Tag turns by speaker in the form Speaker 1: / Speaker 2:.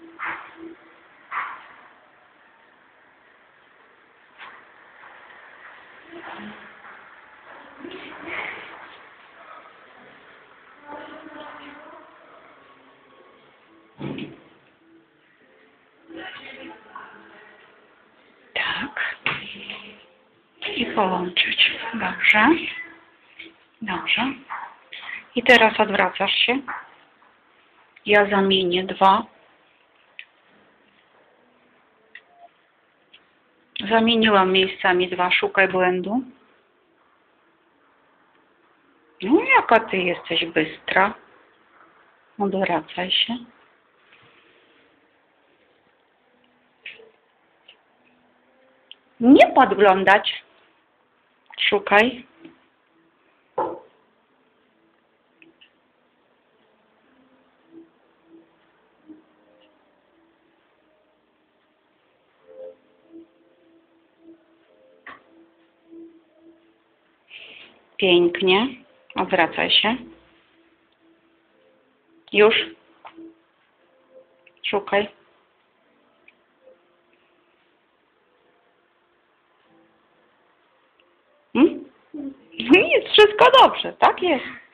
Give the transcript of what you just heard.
Speaker 1: Tak. I połączyć. Dobrze. Dobrze. I teraz odwracasz się. Ja zamienię 2. Zamieniłam miejscami 2. Szukaj błędu. No jaka ty jesteś bystra. Odwracaj się. Nie podglądać. Szukaj. Pięknie. Odwracaj się. Już. Szukaj. No nic, wszystko dobrze. Tak jest.